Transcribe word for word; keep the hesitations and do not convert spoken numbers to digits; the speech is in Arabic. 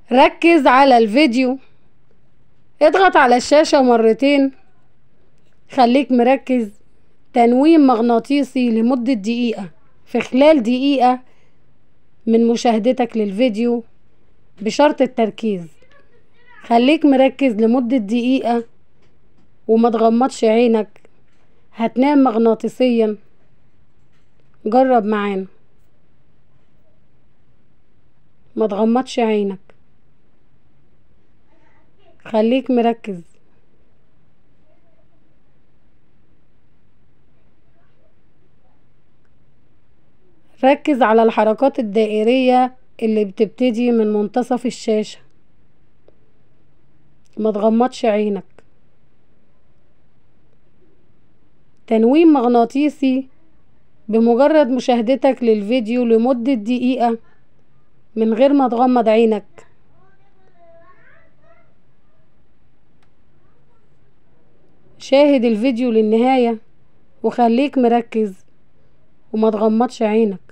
ركز على الفيديو، اضغط على الشاشة مرتين، خليك مركز. تنويم مغناطيسي لمدة دقيقة. في خلال دقيقة من مشاهدتك للفيديو بشرط التركيز، خليك مركز لمدة دقيقة وما تغمضش عينك، هتنام مغناطيسيا. جرب معانا، ما تغمضش عينك، خليك مركز. ركز على الحركات الدائرية اللي بتبتدي من منتصف الشاشة، ما تغمضش عينك. تنويم مغناطيسي بمجرد مشاهدتك للفيديو لمدة دقيقة من غير ما تغمض عينك. شاهد الفيديو للنهاية وخليك مركز وما تغمضش عينك.